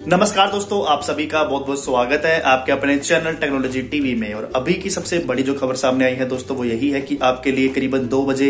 नमस्कार दोस्तों, आप सभी का बहुत बहुत स्वागत है आपके अपने चैनल टेक्नोलॉजी टीवी में। और अभी की सबसे बड़ी जो खबर सामने आई है दोस्तों, वो यही है कि आपके लिए करीबन 2 बजे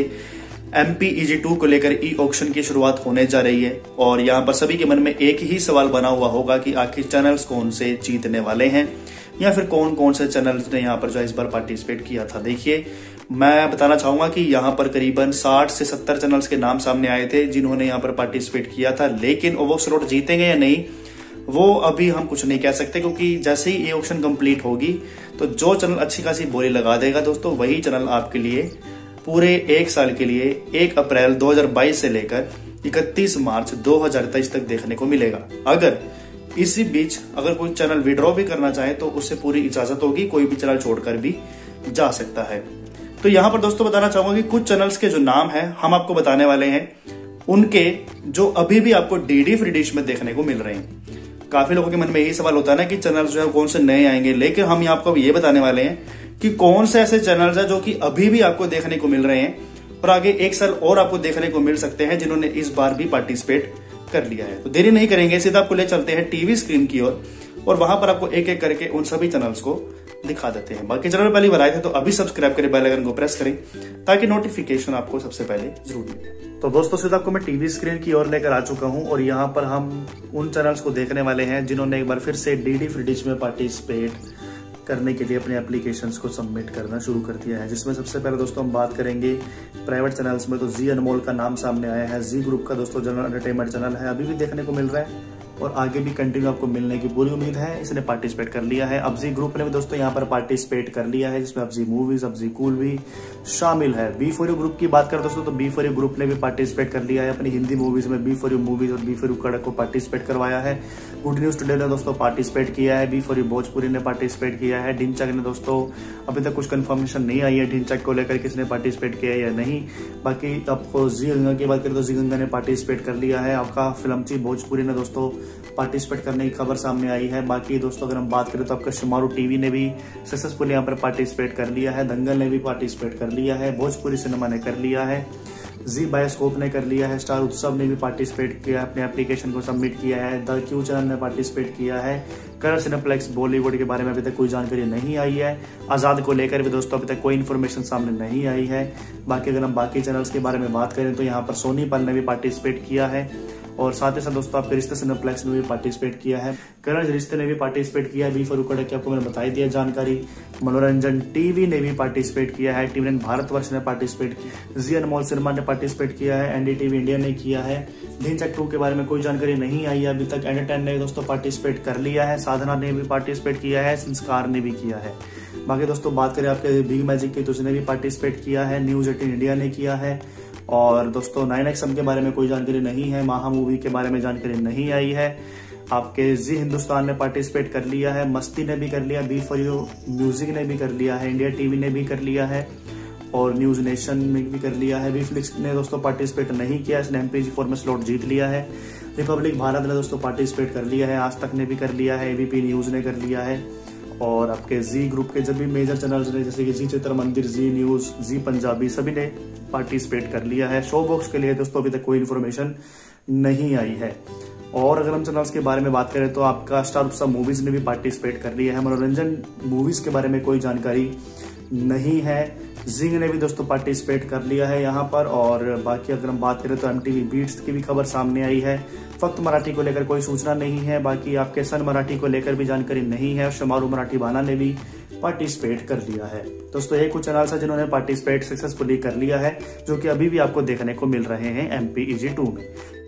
MPEG-2 को लेकर ई ऑक्शन की शुरुआत होने जा रही है। और यहाँ पर सभी के मन में एक ही सवाल बना हुआ होगा कि आखिर चैनल्स कौन से जीतने वाले हैं या फिर कौन कौन से चैनल्स ने यहाँ पर जो इस बार पार्टिसिपेट किया था। देखिए, मैं बताना चाहूंगा कि यहाँ पर करीबन 60 से 70 चैनल्स के नाम सामने आए थे जिन्होंने यहाँ पर पार्टिसिपेट किया था, लेकिन वो स्लॉट जीतेंगे या नहीं वो अभी हम कुछ नहीं कह सकते, क्योंकि जैसे ही ये ऑक्शन कंप्लीट होगी तो जो चैनल अच्छी खासी बोली लगा देगा दोस्तों, वही चैनल आपके लिए पूरे 1 साल के लिए 1 अप्रैल 2022 से लेकर 31 मार्च 2023 तक देखने को मिलेगा। अगर इसी बीच अगर कोई चैनल विड्रॉ भी करना चाहे तो उससे पूरी इजाजत होगी, कोई भी चैनल छोड़कर भी जा सकता है। तो यहाँ पर दोस्तों बताना चाहूंगा कि कुछ चैनल्स के जो नाम है हम आपको बताने वाले हैं, उनके जो अभी भी आपको डीडी फ्री डिश में देखने को मिल रहे हैं। काफी लोगों के मन में यही सवाल होता है ना कि चैनल्स जो है कौन से नए आएंगे, लेकिन हम यहाँ आपको ये बताने वाले हैं कि कौन से ऐसे चैनल्स हैं जो कि अभी भी आपको देखने को मिल रहे हैं और आगे 1 साल और आपको देखने को मिल सकते हैं, जिन्होंने इस बार भी पार्टिसिपेट कर लिया है। तो देरी नहीं करेंगे, सीधा आपको ले चलते हैं टीवी स्क्रीन की ओर और वहां पर आपको एक एक करके उन सभी चैनल्स को दिखा देते हैं। बाकी चैनल पहली बार आए थे तो अभी सब्सक्राइब करें, बेल आइकन को प्रेस करें ताकि नोटिफिकेशन आपको सबसे पहले जरूर मिले। तो दोस्तों सीधा आपको मैं टीवी स्क्रीन की ओर लेकर आ चुका हूं और यहाँ पर हम उन चैनल्स को देखने वाले हैं जिन्होंने एक बार फिर से डीडी फ्री डिश में पार्टिसिपेट करने के लिए अपने एप्लीकेशंस को सबमिट करना शुरू कर दिया है। जिसमें सबसे पहले दोस्तों हम बात करेंगे प्राइवेट चैनल्स में, तो जी अनमोल का नाम सामने आया है। जी ग्रुप का दोस्तों जनरल एंटरटेनमेंट चैनल है, अभी भी देखने को मिल रहा है और आगे भी कंटिन्यू आपको मिलने की पूरी उम्मीद है। इसने पार्टिसिपेट कर लिया है। अब जी ग्रुप ने भी दोस्तों यहाँ पर पार्टिसिपेट कर लिया है, जिसमें अब जी मूवीज, अब जी कूल भी शामिल है। बी फॉर यू ग्रुप की बात करें दोस्तों तो बी फॉर यू ग्रुप ने भी पार्टिसिपेट कर लिया है अपनी हिंदी मूवीज में। बी फॉर यू मूवीज और बी फॉर यू कड़क को पार्टिसिपेट करवाया है। गुड न्यूज टुडे ने दोस्तों पार्टिसिपेट किया है। बी फॉर यू भोजपुरी ने पार्टिसिपेट किया है। ढिंचक ने दोस्तों अभी तक कुछ कंफर्मेशन नहीं आई है ढिंचक को लेकर किसने पार्टिसिपेट किया है या नहीं। बाकी आपको जी गंगा की बात करें तो जी गंगा ने पार्टिसिपेट कर लिया है। आपका फिल्मची भोजपुरी ने दोस्तों पार्टिसिपेट करने की खबर सामने आई है। बाकी दोस्तों अगर हम बात करें तो आपका शुमारू टीवी ने भी सक्सेसफुली यहाँ पर पार्टिसिपेट कर लिया है। दंगल ने भी पार्टिसिपेट कर लिया है। भोजपुरी सिनेमा ने कर लिया है। जी बायोस्कोप ने कर लिया है। स्टार उत्सव ने भी पार्टिसिपेट किया, अपने एप्लीकेशन को सबमिट किया है। द क्यू चैनल ने पार्टिसिपेट किया है। कलर सिनेप्लेक्स बॉलीवुड के बारे में अभी तक कोई जानकारी नहीं आई है। आजाद को लेकर भी दोस्तों अभी तक कोई इन्फॉर्मेशन सामने नहीं आई है। बाकी अगर हम बाकी चैनल्स के बारे में बात करें तो यहाँ पर सोनी पल ने भी पार्टिसिपेट किया है और साथ ही साथ दोस्तों आपके रिश्ते सिनेप्लेक्स में भी पार्टिसिपेट किया है। करण रिश्ते ने भी पार्टिसिपेट किया है। बी फॉर कड़क की आपको मैंने बताई दिया जानकारी। मनोरंजन टीवी ने भी पार्टिसिपेट किया है। टीवी9 भारतवर्ष ने पार्टिसिपेट किया। जी अनमोल सिनेमा ने पार्टिसिपेट किया है। एनडीटीवी इंडिया ने किया है। ढिंचक 2 के बारे में कोई जानकारी नहीं आई है अभी तक। एंटरटेन ने दोस्तों पार्टिसिपेट कर लिया है। साधना ने भी पार्टिसिपेट किया है। संस्कार ने भी किया है। बाकी दोस्तों बात करें आपके बिग मैजिक की तो उसने भी पार्टिसिपेट किया है। न्यूज 18 इंडिया ने किया है। और दोस्तों 9XM के बारे में कोई जानकारी नहीं है। महा मूवी के बारे में जानकारी नहीं आई है। आपके जी हिंदुस्तान ने पार्टिसिपेट कर लिया है। मस्ती ने भी कर लिया। बी फॉर यू म्यूजिक ने भी कर लिया है। इंडिया टीवी ने भी कर लिया है और न्यूज नेशन में भी कर लिया है। वीफ्लिक्स ने दोस्तों पार्टिसिपेट नहीं किया, इसने MPEG-4 में स्लॉट जीत लिया है। रिपब्लिक भारत ने दोस्तों पार्टिसिपेट कर लिया है। आज तक ने भी कर लिया है। ABP न्यूज ने कर लिया है। और आपके जी ग्रुप के जब भी मेजर चैनल्स ने जैसे कि जी चित्र मंदिर, जी न्यूज, जी पंजाबी सभी ने पार्टिसिपेट कर लिया है। शो बॉक्स के लिए दोस्तों अभी तक कोई इन्फॉर्मेशन नहीं आई है। और अगर हम चैनल्स के बारे में बात करें तो आपका स्टार उत्सव मूवीज ने भी पार्टिसिपेट कर लिया है। मनोरंजन मूवीज के बारे में कोई जानकारी नहीं है। जिंग ने भी दोस्तों पार्टिसिपेट कर लिया है यहाँ पर। और बाकी अगर हम बात करें तो MTV बीट्स की भी खबर सामने आई है। फक्त मराठी को लेकर कोई सूचना नहीं है। बाकी आपके सन मराठी को लेकर भी जानकारी नहीं है। और शुमारू मराठी बाना ने भी पार्टिसिपेट कर लिया है। दोस्तों ये कुछ चैनल्स है जिन्होंने पार्टिसिपेट सक्सेसफुली कर लिया है, जो कि अभी भी आपको देखने को मिल रहे हैं MPEG-2 में।